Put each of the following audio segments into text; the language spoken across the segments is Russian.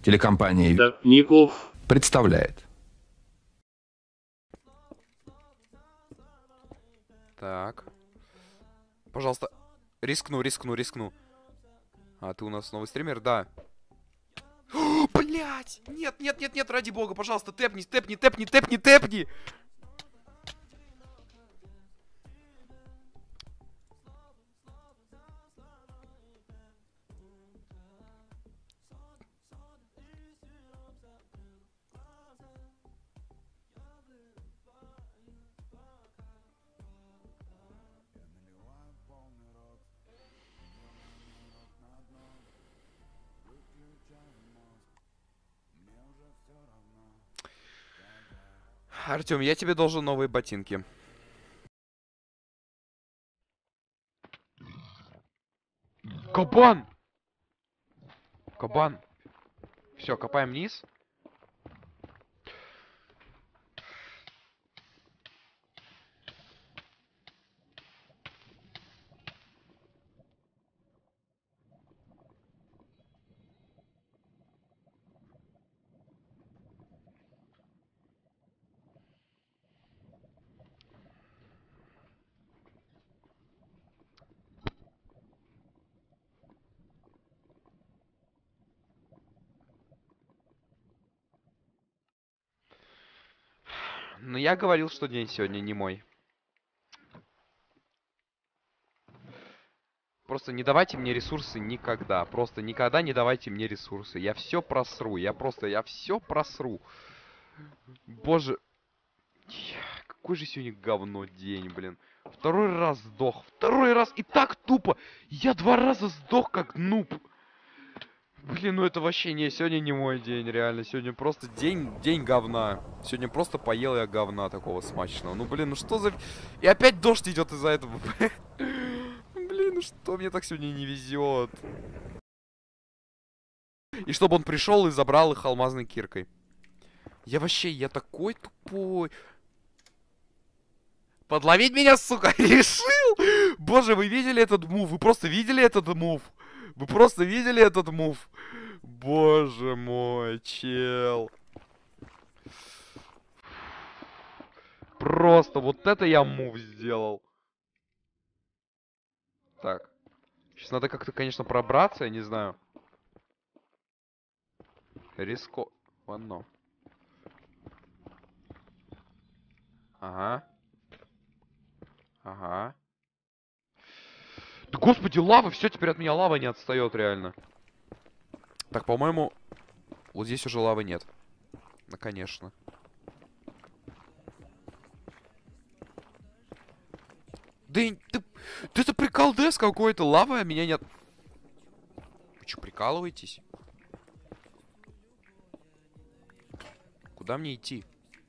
Телекомпания Ников представляет. Так. Пожалуйста. Рискну. А ты у нас новый стример? Да. Блять! Нет, ради бога, пожалуйста, тэпни. Артем, я тебе должен новые ботинки. Кабан! Все, копаем вниз. Но я говорил, что день сегодня не мой. Просто не давайте мне ресурсы никогда. Просто никогда не давайте мне ресурсы. Я все просру. Я все просру. Боже. Какой же сегодня говно день, блин. Второй раз сдох. И так тупо. Я 2 раза сдох, как нуб. Блин, ну это вообще не... Сегодня не мой день, реально. Сегодня просто день говна. Сегодня просто поел я говна такого смачного. Ну, блин, ну что за... И опять дождь идет из-за этого. Блин, ну что мне так сегодня не везет. И чтобы он пришел и забрал их алмазной киркой. Я такой тупой. Подловить меня, сука, решил! Боже, вы видели этот мув? Вы просто видели этот мув? Боже мой, чел. Просто вот это я мув сделал. Так. Сейчас надо как-то, конечно, пробраться, я не знаю. Рискованно. Ага. Да господи, лава! Все, теперь от меня лава не отстает, реально. Так, по-моему, вот здесь уже лавы нет. Ну, конечно. Да это приколдес какой-то. Лава меня нет. Вы что, прикалываетесь? Куда мне идти?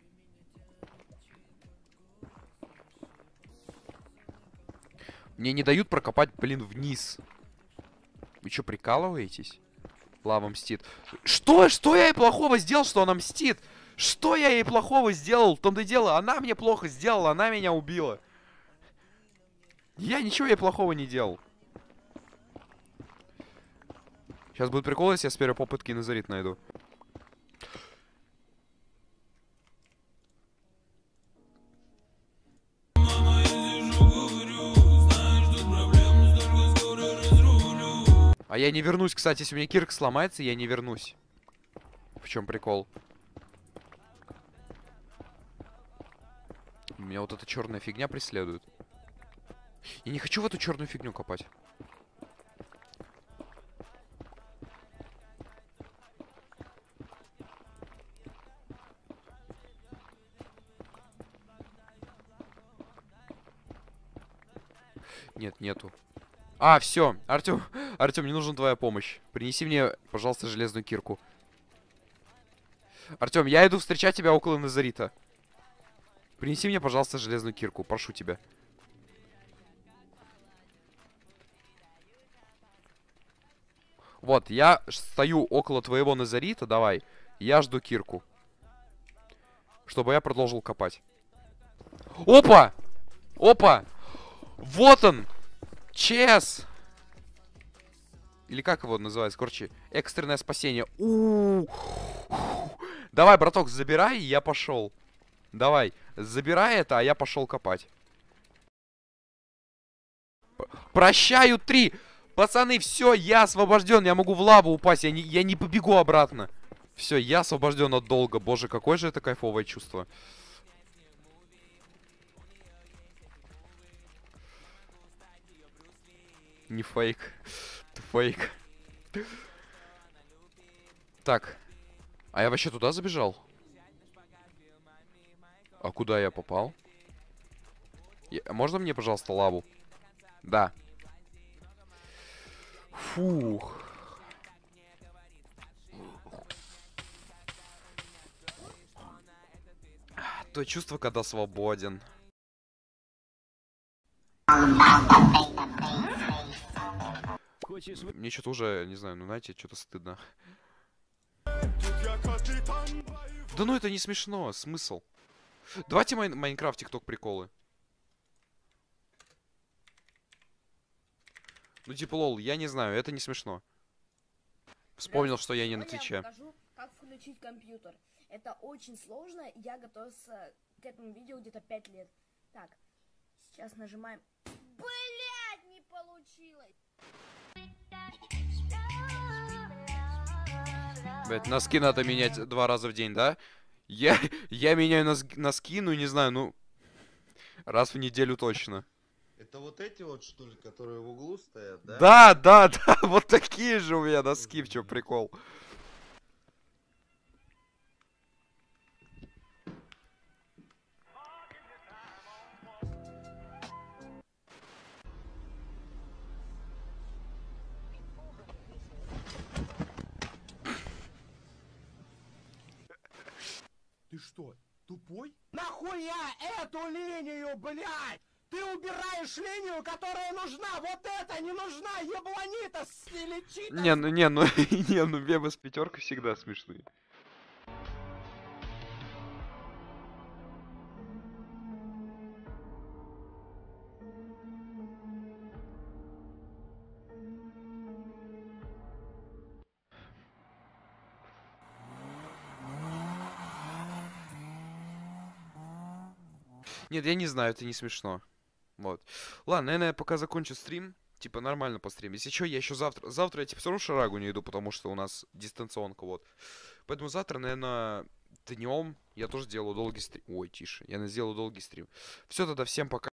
Мне не дают прокопать, блин, вниз. Вы что, прикалываетесь? Лава мстит. Что я ей плохого сделал, что она мстит? Что я ей плохого сделал? В том-то и дело, она мне плохо сделала, она меня убила. Я ничего ей плохого не делал. Сейчас будет прикол, если я с первой попытки Назарит найду. А я не вернусь, кстати, если у меня кирка сломается, я не вернусь. В чем прикол? Меня вот эта черная фигня преследует. Я не хочу в эту черную фигню копать. Нет, нету. А, все, Артем, мне нужна твоя помощь. Принеси мне, пожалуйста, железную кирку. Артем, я иду встречать тебя около Назарита. Принеси мне, пожалуйста, железную кирку, прошу тебя. Вот, я стою около твоего Назарита, давай. Я жду кирку. Чтобы я продолжил копать. Опа! Вот он! ЧС! Или как его называется? Короче, экстренное спасение. Давай, браток, забирай, и я пошел. Давай, забирай это, а я пошел копать. Прощаю 3. Пацаны, все, я освобожден. Я могу в лаву упасть. Я не побегу обратно. Все, я освобожден от долга. Боже, какое же это кайфовое чувство. Не фейк. Это фейк. Так. А я вообще туда забежал? А куда я попал? Можно мне, пожалуйста, лаву? Да. Фух. То чувство, когда свободен. Мне что-то уже, не знаю, ну знаете, что-то стыдно. Да ну это не смешно, смысл. Давайте Майнкрафт, ТикТок приколы. Ну типа лол, я не знаю, это не смешно. Вспомнил, что я не на Твиче. Я покажу, как включить компьютер. Это очень сложно, я готовился к этому видео где-то 5 лет. Так, сейчас нажимаем. Блять, не получилось! Блять, носки надо менять 2 раза в день, да? Я меняю носки, ну не знаю, ну... Раз в неделю точно. Это вот эти вот, что ли, которые в углу стоят, да? Да, вот такие же у меня носки, в чем прикол. Ты что, тупой? Нахуя эту линию, блядь? Ты убираешь линию, которая нужна. Вот эта не нужна, ебланита лечит. Не, ну мемы с 5 всегда смешные. Нет, я не знаю, это не смешно. Вот. Ладно, наверное, я пока закончу стрим. Типа, нормально постримим. Если что, я еще завтра... Завтра я, типа, все равно в Шарагу не иду, потому что у нас дистанционка, вот. Поэтому завтра, наверное, днем я тоже делаю долгий стрим. Ой, тише. Я сделаю долгий стрим. Все, тогда всем пока.